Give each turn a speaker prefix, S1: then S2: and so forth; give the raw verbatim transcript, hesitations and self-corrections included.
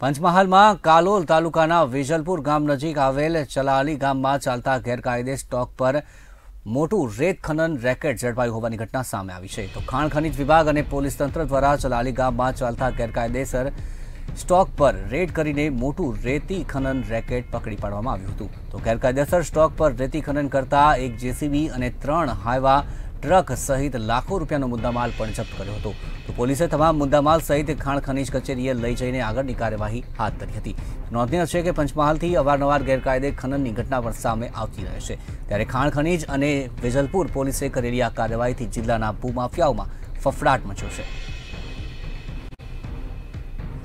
S1: પંચમહાલમાં કાલોલ તાલુકાના વેજલપુર ગામ નજીક આવેલ ચલાલી ગામમાં ચાલતા ગેરકાયદે સ્ટોક પર મોટું રેત ખનન રેકેટ ઝડપાયું હોવાની ઘટના સામે આવી છે। તો ખાણ ખનીજ વિભાગ અને પોલીસ તંત્ર દ્વારા ચલાલી ગામમાં ચાલતા ગેરકાયદેસર સ્ટોક પર રેડ કરીને મોટું રેતી ખનન રેકેટ પકડી પાડવામાં આવ્યું હતું। તો ગેરકાયદેસર સ્ટોક પર રેતી ખનન કરતા એક જેસીબી અને ત્રણ હાઈવા ट्रक सहित लाखों रूपियाનો मुद्दामाल पण जप्त कर्यो हतो। तो पोलीसे तमाम मुद्दामाल सहित खाण खनीज कचेरीए लई जईने आगळनी कार्यवाही हाथ धरी हती। नोंधनीय छे के पंचमहालथी अवारनवार गैरकायदे खनननी घटना पण सामे आवती रहे छे, त्यारे खाण खनीज अने वेजलपुर पोलीसे करेली आ कार्यवाहीथी जिल्लाना भूमाफियाओमां फफड़ाट मच्यो छे।